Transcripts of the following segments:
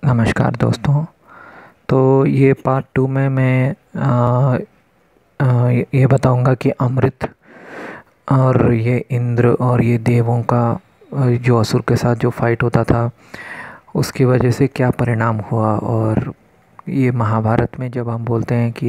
नमस्कार दोस्तों। तो ये पार्ट टू में मैं ये बताऊंगा कि अमृत और ये इंद्र और ये देवों का जो असुर के साथ जो फाइट होता था उसकी वजह से क्या परिणाम हुआ। और ये महाभारत में जब हम बोलते हैं कि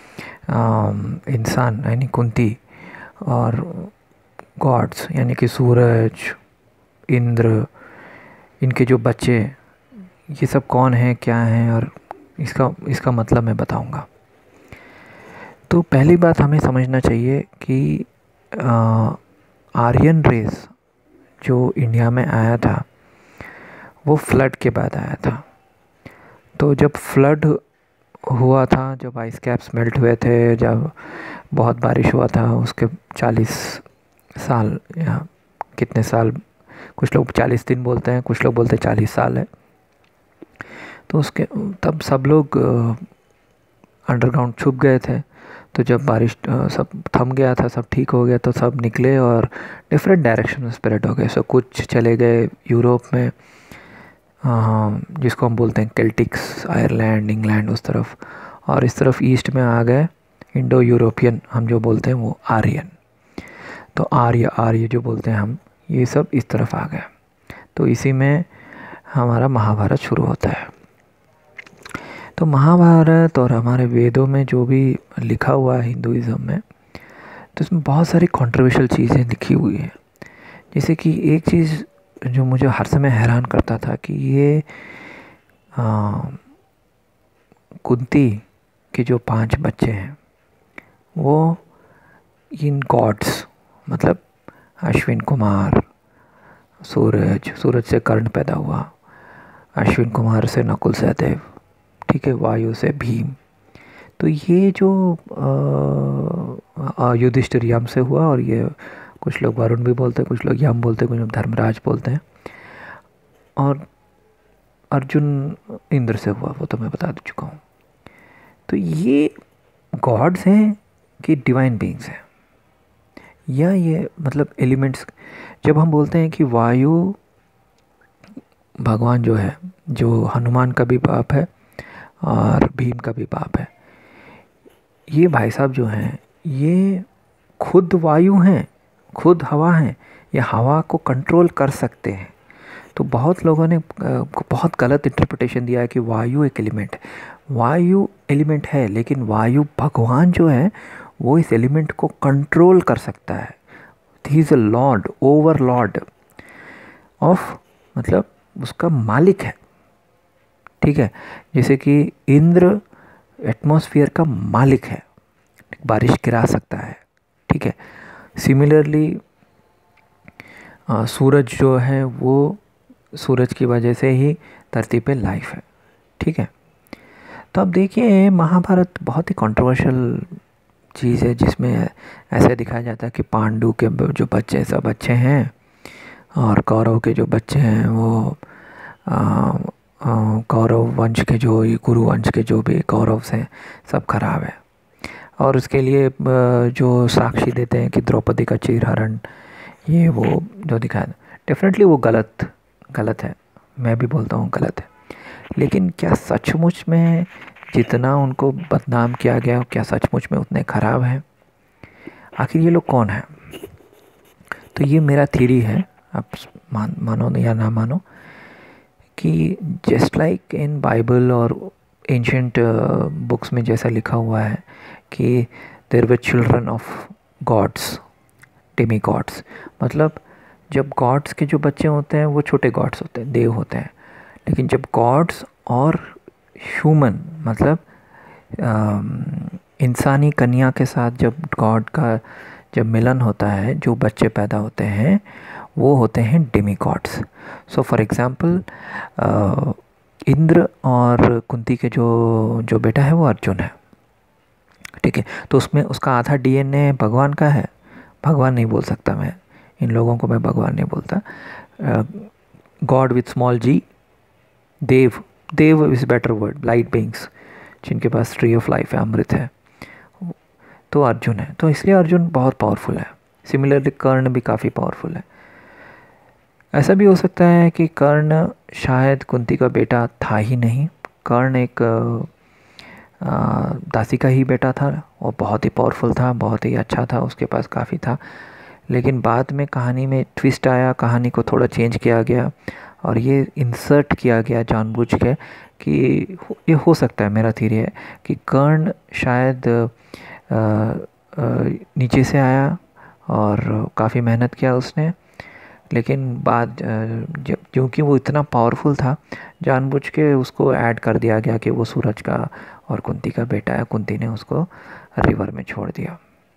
इंसान यानी कुंती और गॉड्स यानी कि सूरज, इंद्र, इनके जो बच्चे, ये सब कौन है, क्या है, और इसका इसका मतलब मैं बताऊंगा। तो पहली बात हमें समझना चाहिए कि आर्यन रेस जो इंडिया में आया था वो फ्लड के बाद आया था। तो जब फ्लड हुआ था, जब आइस कैप्स मेल्ट हुए थे, जब बहुत बारिश हुआ था, उसके 40 साल या कितने साल, कुछ लोग 40 दिन बोलते हैं, कुछ लोग बोलते हैं 40 साल है। तो उसके तब सब लोग अंडरग्राउंड छुप गए थे। तो जब बारिश सब थम गया था, सब ठीक हो गया, तो सब निकले और डिफरेंट डायरेक्शन में स्प्रेड हो गए। सो कुछ चले गए यूरोप में, जिसको हम बोलते हैं केल्टिक्स, आयरलैंड, इंग्लैंड, उस तरफ। और इस तरफ ईस्ट में आ गए इंडो यूरोपियन, हम जो बोलते हैं वो आर्यन। तो आर्य आर्य जो बोलते हैं हम, ये सब इस तरफ आ गए। तो इसी में हमारा महाभारत शुरू होता है। तो महाभारत और हमारे वेदों में जो भी लिखा हुआ है हिंदुइज़्म में, तो इसमें बहुत सारी कंट्रोवर्शियल चीज़ें लिखी हुई हैं। जैसे कि एक चीज़ जो मुझे हर समय हैरान करता था कि ये कुंती के जो 5 बच्चे हैं वो इन गॉड्स, मतलब अश्विन कुमार, सूरज, सूरज से कर्ण पैदा हुआ, अश्विन कुमार से नकुल सहदेव, ठीक है, वायु से भीम। तो ये जो युधिष्ठिर यम से हुआ, और ये कुछ लोग वरुण भी बोलते हैं, कुछ लोग यम बोलते हैं, कुछ लोग धर्मराज बोलते हैं। और अर्जुन इंद्र से हुआ, वो तो मैं बता चुका हूँ। तो ये गॉड्स हैं कि डिवाइन बीइंग्स हैं, या ये मतलब एलिमेंट्स। जब हम बोलते हैं कि वायु भगवान जो है, जो हनुमान का भी बाप है और भीम का भी बाप है, ये भाई साहब जो हैं ये खुद वायु हैं, खुद हवा हैं, ये हवा को कंट्रोल कर सकते हैं। तो बहुत लोगों ने बहुत गलत इंटरप्रिटेशन दिया है कि वायु एक एलिमेंट है। वायु एलिमेंट है, लेकिन वायु भगवान जो है वो इस एलिमेंट को कंट्रोल कर सकता है। He is a lord, over lord of, मतलब उसका मालिक है, ठीक है। जैसे कि इंद्र एटमॉस्फेयर का मालिक है, बारिश गिरा सकता है, ठीक है। सिमिलरली सूरज जो है वो, सूरज की वजह से ही धरती पे लाइफ है, ठीक है। तो अब देखिए, महाभारत बहुत ही कंट्रोवर्शियल चीज़ है, जिसमें ऐसे दिखाया जाता है कि पांडु के जो बच्चे सब अच्छे हैं और कौरव के जो बच्चे हैं वो कौरव वंश के जो, ये कुरु वंश के जो भी कौरव हैं सब खराब है। और उसके लिए जो साक्षी देते हैं कि द्रौपदी का चीरहरण, ये वो जो दिखाया, डेफिनेटली वो गलत है। मैं भी बोलता हूँ गलत है। लेकिन क्या सचमुच में जितना उनको बदनाम किया गया, क्या सचमुच में उतने ख़राब हैं? आखिर ये लोग कौन हैं? तो ये मेरा थ्योरी है, आप मानो या ना मानो, कि जस्ट लाइक इन बाइबल और एंशंट बुक्स में जैसा लिखा हुआ है कि there were children of gods, demi gods, मतलब जब गॉड्स के जो बच्चे होते हैं वो छोटे गॉड्स होते हैं, देव होते हैं। लेकिन जब गॉड्स और ह्यूमन, मतलब इंसानी कन्या के साथ जब गॉड का जब मिलन होता है, जो बच्चे पैदा होते हैं वो होते हैं demi gods. So for example Indra और कुंती के जो बेटा है वो अर्जुन है, ठीक है। तो उसमें उसका आधा डीएनए भगवान का है। भगवान नहीं बोल सकता मैं, इन लोगों को मैं भगवान नहीं बोलता, गॉड विथ स्मॉल जी, देव, देव is better word, light beings, जिनके पास ट्री ऑफ लाइफ है, अमृत है, तो अर्जुन है। तो इसलिए अर्जुन बहुत पावरफुल है। सिमिलरली कर्ण भी काफ़ी पावरफुल है। ऐसा भी हो सकता है कि कर्ण शायद कुंती का बेटा था ही नहीं। कर्ण एक दासी का ही बेटा था और बहुत ही पावरफुल था, बहुत ही अच्छा था, उसके पास काफ़ी था। लेकिन बाद में कहानी में ट्विस्ट आया, कहानी को थोड़ा चेंज किया गया और ये इंसर्ट किया गया जानबूझ के कि ये हो सकता है, मेरा थ्योरी है कि कर्ण शायद नीचे से आया और काफ़ी मेहनत किया उसने, लेकिन बाद जब क्योंकि वो इतना पावरफुल था, जानबूझ के उसको ऐड कर दिया गया कि वो सूरज का और कुंती का बेटा है। कुंती ने उसको रिवर में छोड़ दिया।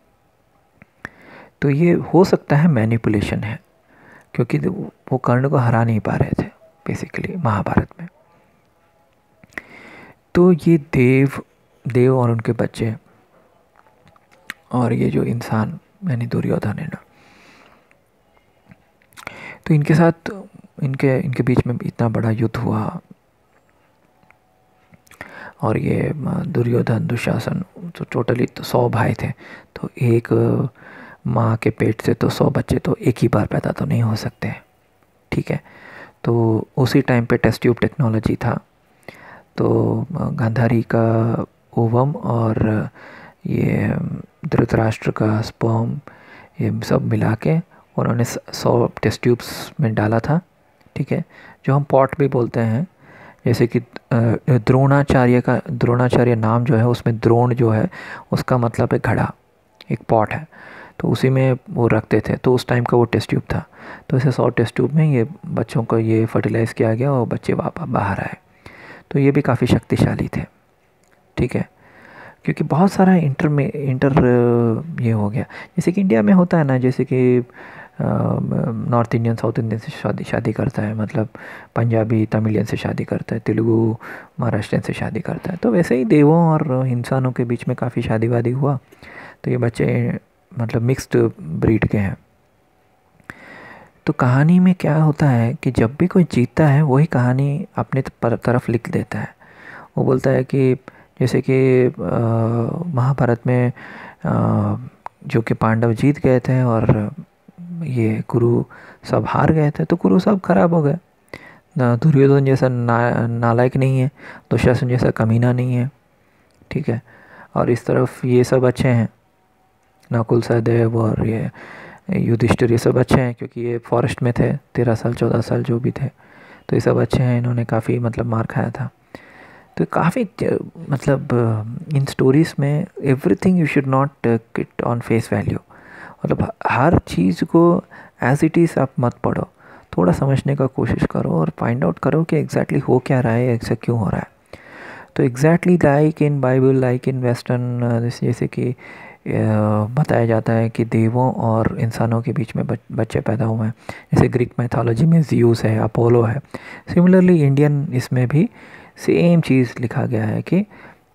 तो ये हो सकता है मैनिपुलेशन है, क्योंकि वो कर्ण को हरा नहीं पा रहे थे बेसिकली महाभारत में। तो ये देव और उनके बच्चे और ये जो इंसान यानी दुर्योधन है ना, तो इनके साथ इनके इनके बीच में इतना बड़ा युद्ध हुआ और ये दुर्योधन दुशासन तो टोटली तो 100 भाई थे। तो एक माँ के पेट से तो 100 बच्चे तो एक ही बार पैदा तो नहीं हो सकते, ठीक है। तो उसी टाइम पे टेस्ट ट्यूब टेक्नोलॉजी था। तो गांधारी का ओवम और ये धृतराष्ट्र का स्पर्म ये सब मिला के उन्होंने 100 टेस्ट ट्यूब्स में डाला था, ठीक है, जो हम पॉट भी बोलते हैं। जैसे कि द्रोणाचार्य नाम जो है उसमें द्रोण जो है उसका मतलब है घड़ा, एक पॉट है, तो उसी में वो रखते थे। तो उस टाइम का वो टेस्ट ट्यूब था। तो ऐसे 100 टेस्ट ट्यूब में ये बच्चों को ये फर्टिलाइज़ किया गया और बच्चे वापस बाहर आए। तो ये भी काफ़ी शक्तिशाली थे, ठीक है, क्योंकि बहुत सारा ये हो गया। जैसे कि इंडिया में होता है ना, जैसे कि नॉर्थ इंडियन साउथ इंडियन से शादी करता है, मतलब पंजाबी तमिलियन से शादी करता है, तेलुगु महाराष्ट्रियन से शादी करता है। तो वैसे ही देवों और इंसानों के बीच में काफ़ी शादी वादी हुआ। तो ये बच्चे मतलब मिक्स्ड ब्रीड के हैं। तो कहानी में क्या होता है कि जब भी कोई जीतता है वही कहानी अपने तरफ लिख देता है। वो बोलता है कि जैसे कि महाभारत में जो कि पांडव जीत गए थे और ये कुरु सब हार गए थे, तो कुरु सब खराब हो गए। दुर्योधन जैसा नालायक नहीं है, दुशासन जैसा कमीना नहीं है, ठीक है। और इस तरफ ये सब अच्छे हैं, नकुल सहदेव और ये युधिष्ठिर, ये सब अच्छे हैं क्योंकि ये फॉरेस्ट में थे 13 साल 14 साल जो भी थे। तो ये सब अच्छे हैं, इन्होंने काफ़ी मतलब मार खाया था। तो काफ़ी मतलब इन स्टोरीज़ में everything you should not take it on face value. मतलब हर चीज़ को एज इट इज़ आप मत पढ़ो, थोड़ा समझने का कोशिश करो और फाइंड आउट करो कि एग्जैक्टली हो क्या रहा है, ऐसा क्यों हो रहा है। तो exactly like in Bible, like in western, जैसे कि बताया जाता है कि देवों और इंसानों के बीच में बच्चे पैदा हुए हैं। जैसे ग्रीक मैथोलॉजी में ज़्यूस है, अपोलो है। सिमिलरली इंडियन इसमें भी सेम चीज़ लिखा गया है कि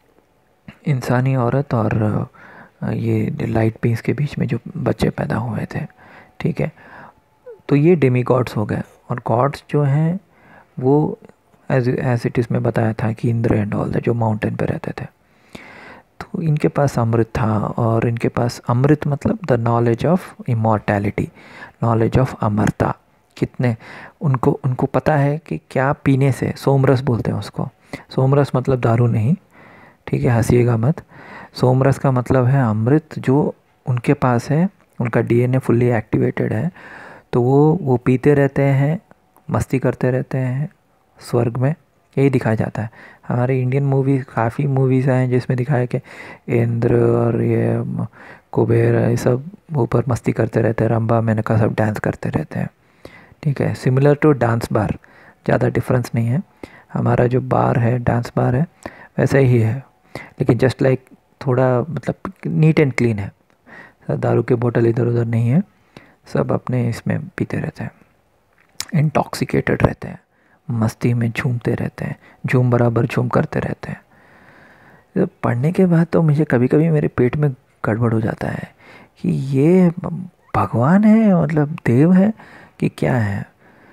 इंसानी औरत और ये लाइट बींग्स के बीच में जो बच्चे पैदा हुए थे, ठीक है। तो ये डेमी गॉड्स हो गए। और गॉड्स जो हैं वो एज इट इज़ में बताया था कि इंद्र एंड ऑल जो माउंटेन पे रहते थे। तो इनके पास अमृत था और इनके पास अमृत मतलब the knowledge of immortality, knowledge of अमरता। कितने उनको पता है कि क्या पीने से, सोमरस बोलते हैं उसको। सोमरस मतलब दारू नहीं, ठीक है, हंसीएगा मत। सोमरस का मतलब है अमृत जो उनके पास है, उनका डीएनए फुल्ली एक्टिवेटेड है। तो वो पीते रहते हैं, मस्ती करते रहते हैं स्वर्ग में, यही दिखाया जाता है। हमारे इंडियन मूवी काफ़ी मूवीज़ आए हैं जिसमें दिखाया कि इंद्र और ये कुबेर ये सब ऊपर मस्ती करते रहते हैं, रंभा मेनका सब डांस करते रहते हैं, ठीक है। सिमिलर टू डांस बार, ज़्यादा डिफरेंस नहीं है। हमारा जो बार है, डांस बार है, वैसा ही है, लेकिन जस्ट लाइक थोड़ा मतलब नीट एंड क्लीन है। दारू के बोतल इधर उधर नहीं है, सब अपने इसमें पीते रहते हैं, इंटॉक्सिकेटेड रहते हैं, मस्ती में झूमते रहते हैं, झूम बराबर झूम करते रहते हैं। तो पढ़ने के बाद तो मुझे कभी कभी मेरे पेट में गड़बड़ हो जाता है कि ये भगवान है, मतलब देव है कि क्या है।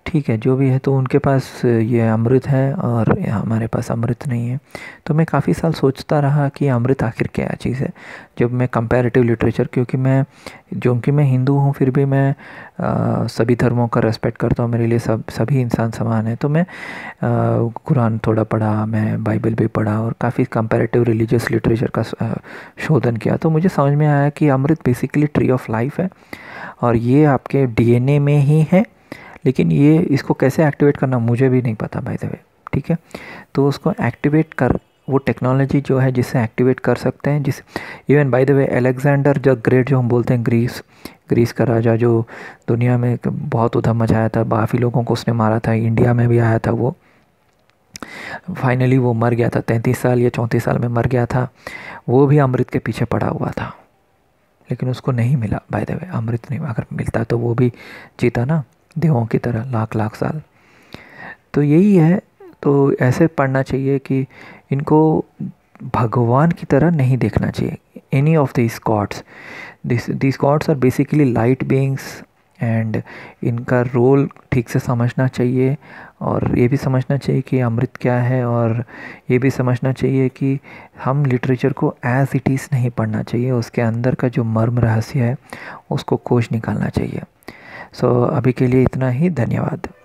ठीक है, जो भी है, तो उनके पास ये अमृत है और हमारे पास अमृत नहीं है। तो मैं काफ़ी साल सोचता रहा कि अमृत आखिर क्या चीज़ है। जब मैं कंपैरेटिव लिटरेचर, क्योंकि मैं हिंदू हूँ, फिर भी मैं सभी धर्मों का रेस्पेक्ट करता हूँ, मेरे लिए सभी इंसान समान है। तो मैं कुरान थोड़ा पढ़ा, मैं बाइबल भी पढ़ा और काफ़ी कंपैरेटिव रिलीजियस लिटरेचर का शोधन किया। तो मुझे समझ में आया कि अमृत बेसिकली ट्री ऑफ लाइफ है और ये आपके डीएनए में ही है। लेकिन ये इसको कैसे एक्टिवेट करना मुझे भी नहीं पता, बाय द वे। ठीक है, तो उसको एक्टिवेट कर, वो टेक्नोलॉजी जो है जिससे एक्टिवेट कर सकते हैं, जिस even by the way Alexander the great जो हम बोलते हैं, ग्रीस का राजा, जो दुनिया में बहुत उधम मचाया था, काफ़ी लोगों को उसने मारा था, इंडिया में भी आया था वो। फाइनली वो मर गया था, 33 साल या 34 साल में मर गया था। वो भी अमृत के पीछे पड़ा हुआ था, लेकिन उसको नहीं मिला, बाय द वे। अमृत नहीं, अगर मिलता तो वो भी जीता ना, देवों की तरह लाख लाख साल। तो यही है। तो ऐसे पढ़ना चाहिए कि इनको भगवान की तरह नहीं देखना चाहिए। Any of this gods, this gods are basically light beings, and इनका रोल ठीक से समझना चाहिए। और ये भी समझना चाहिए कि अमृत क्या है, और ये भी समझना चाहिए कि हम लिटरेचर को एज इट इज़ नहीं पढ़ना चाहिए, उसके अंदर का जो मर्म रहस्य है उसको खोज निकालना चाहिए। सो अभी के लिए इतना ही, धन्यवाद।